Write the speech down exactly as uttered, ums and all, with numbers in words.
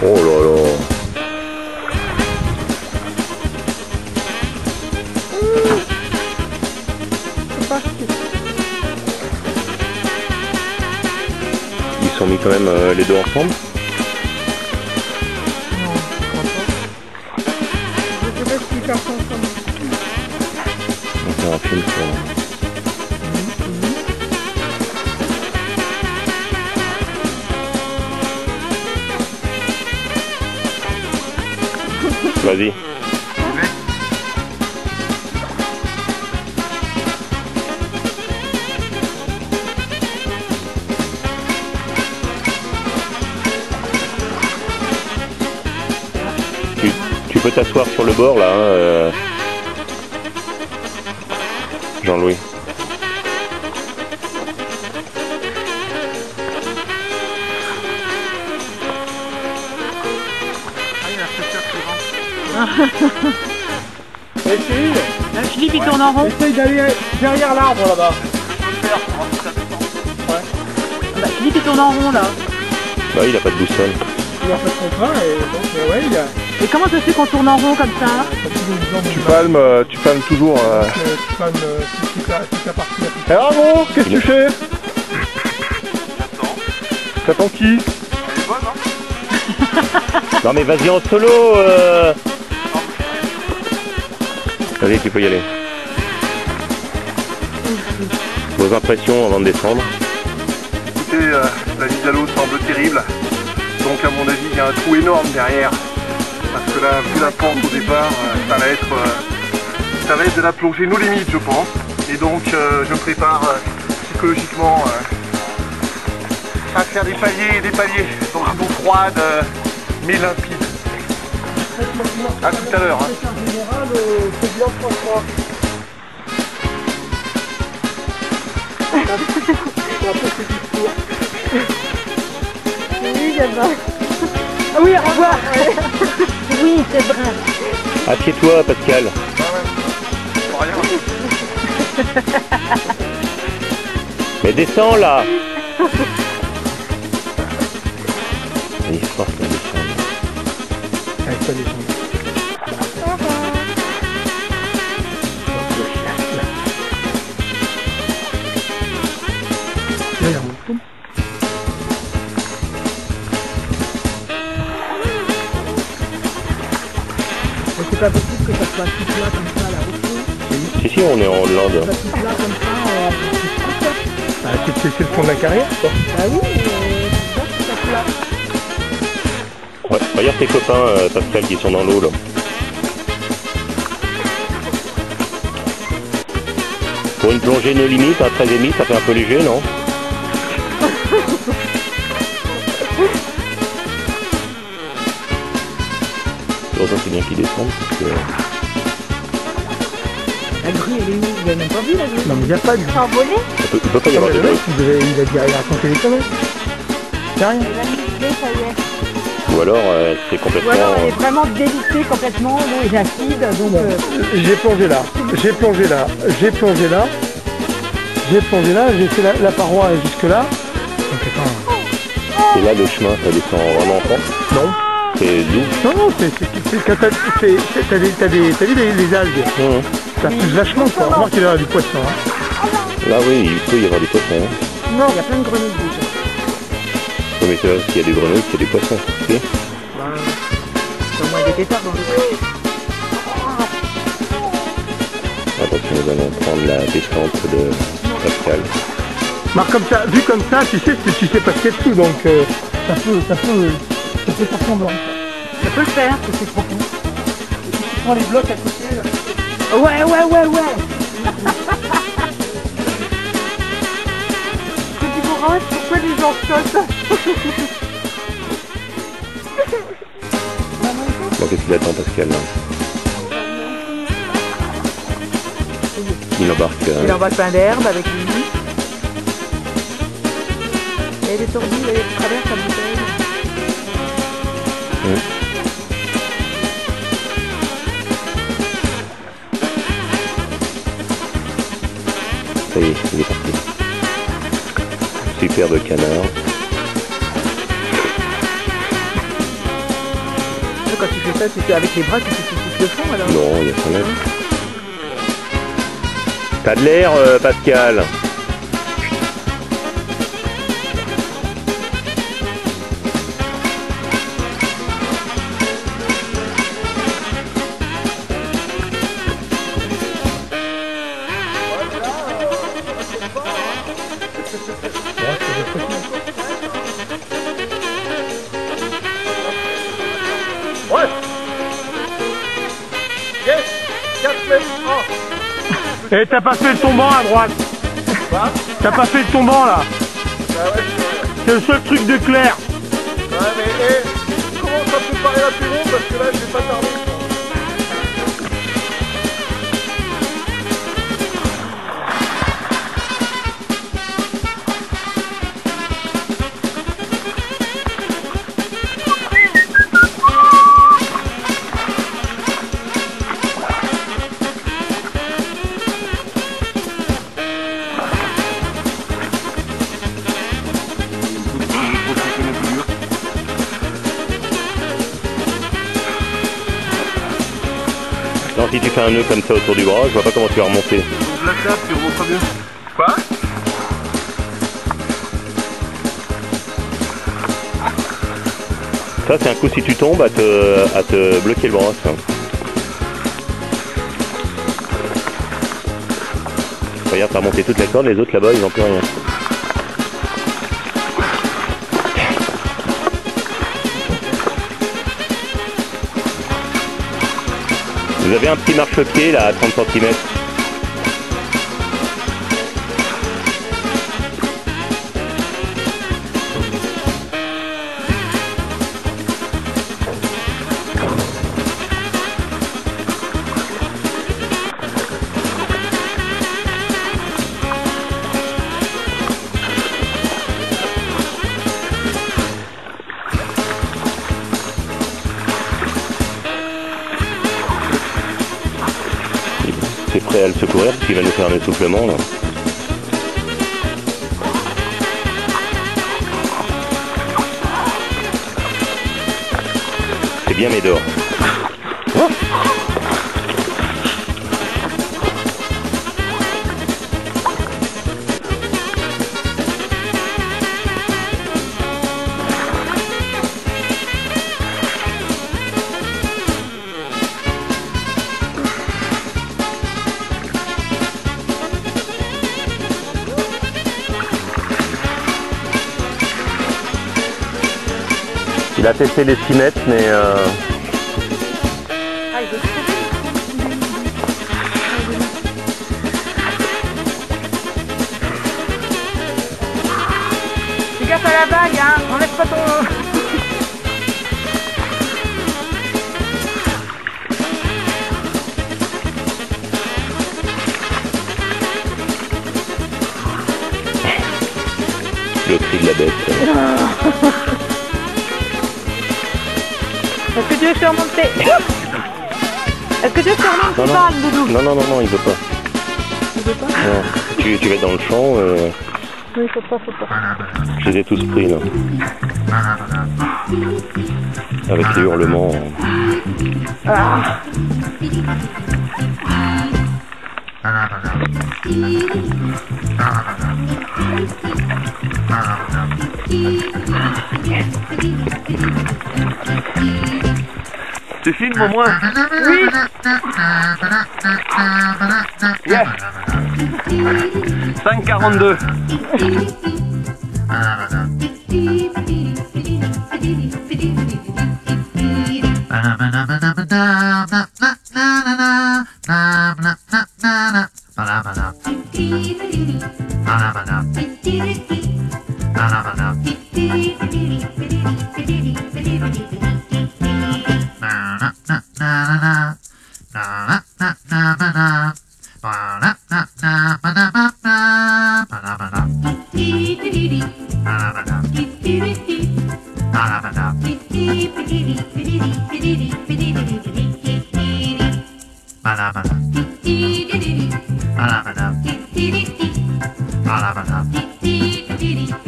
Oh là là. C'est parti. Ils sont mis quand même euh, les deux ensemble. Non, je crois pas. Je sais pas s'ils faire ça ensemble. On va faire un film sur... Vas-y. Tu, tu peux t'asseoir sur le bord là, hein, euh... Jean-Louis. Essaye. Là, Philippe, il tourne en rond. Essaye d'aller derrière l'arbre là-bas. Bah, Philippe, il tourne en rond, là. Bah il a pas de boussole. Il a fait son train et donc euh, ouais, il a... Et comment ça se fait qu'on tourne en rond comme ça? Tu palmes, euh, tu palmes toujours. Euh... Euh, tu palmes euh, toute la, toute la partie là. Eh Arnaud, qu'est-ce que tu fais? T'attends qui? Non mais vas-y en solo euh... Vas-y, tu peux y aller. Vos impressions avant de descendre? Écoutez, euh, la mise à l'eau semble terrible. Donc à mon avis, il y a un trou énorme derrière. Parce que là, vu la pente au départ, euh, ça va être euh, ça va être de la plongée nos limites, je pense. Et donc euh, je me prépare euh, psychologiquement euh, à faire des paliers et des paliers dans une eau froide euh, mais limpide. À tout à l'heure. Hein. En général, euh, c'est bien trois fois. Après, c'est du tour. Oui, j'adore. Ah oui, au revoir. Oui, c'est vrai. Assieds-toi Pascal. Ah ouais. Rien. Mais descends là. Il force la descendre. Avec pas des gens. C'est pas possible que ça soit tout plat comme ça là au fond. Si si, on est en Hollande. Ça tout plat comme ça en ah, c'est, c'est, c'est le fond de la carrière quoi. Ah oui, mais c'est ça, c'est ça plat. Ouais, regarde tes copains euh, Pascal qui sont dans l'eau là. Pour une plongée no limite à treize et demi, ça fait un peu léger, non? Heureusement c'est bien qu'ils descendent parce que... La grue, elle est où? Vous avez même pas vu la grue? Non mais il n'y a pas de... C'est envolé? Il peut, il peut pas y avoir de le bruit. mec, il, devait, il a dit à raconter les conneries. C'est rien. Elle a mis ça y est. Ou alors euh, c'est complètement... Ou alors elle est vraiment délitée complètement, l'eau est acide, donc... Euh... J'ai plongé là, j'ai plongé là, j'ai plongé là, j'ai plongé là, j'ai fait la, la paroi jusque là. Donc attends. Et là le chemin ça descend vraiment en pente? Non. C'est doux? Non, non, c'est, c'est, c'est quand t'as, c'est, c'est, t'as, des, t'as, des, t'as vu les, les algues? Mmh. Ça pousse vachement quoi. Remarque qu'il y a du poisson. Hein. Là oui, il peut y avoir des poissons. Hein. Non, il y a plein de grenouilles déjà. Oui, mais c'est là qu'il y a des grenouilles, qu'il y a des poissons. Okay. Bah, c'est au moins des pétards dans le Attention, nous allons prendre la descente de Pascal. Marc, comme ça, vu comme ça, tu sais, tu sais pas ce qu'il y a dessous, donc euh, ça peut, ça peut, ça peut faire semblant. Ça peut le faire, parce que c'est profond. Tu prends les blocs à côté là. Ouais, ouais, ouais, ouais. Petit courage, pourquoi les gens sautent? Bon, qu'est-ce qu'il attend Pascal là? Il embarque. Euh... Il embarque plein d'herbe avec lui. Et les tordus, il traverse la bouteille. Mmh. Ça y est, il est parti. Superbe canard. fais ça, tu fais avec les bras, tu fais tout le fond alors? Non, il y a pas l'air. T'as de l'air, euh, Pascal. Ouais. Yes. quatre mètres. Et t'as pas fait le tombant à droite. T'as pas fait le tombant là. Bah ouais. C'est le seul truc de clair. Ouais mais hey, comment ça peut paraître la plus long parce que là je vais pas tarder. Non, si tu fais un nœud comme ça autour du bras, je vois pas comment tu vas remonter. Je la tape, tu remontes bien. Quoi? Ça, c'est un coup si tu tombes à te, à te bloquer le bras. Ça. Regarde, t'as remonté toute la corde, les autres là-bas, ils n'ont plus rien. Vous avez un petit marchepied là à trente centimètres. C'est prêt à le secourir parce qu'il va nous faire un essoufflement là. C'est bien Médor. Oh, il a testé les six mètres mais euh... Ah, il veut se trouver. Fais gaffe à la vague, hein, enlève pas ton... le cri de la bête. Est-ce que tu veux que je te remonte tes... Est-ce que tu veux que je te remonte tes Non, balles, Doudou? non, non, non, non, il veut pas. Il veut pas? Non. Tu, tu vas être dans le champ. Euh... Oui, faut pas, faut pas. Je les ai tous pris là. Avec les hurlements. Ah. Tu filmes au moins? Oui. Yeah. cinq quarante-deux. Ba-da-ba-da.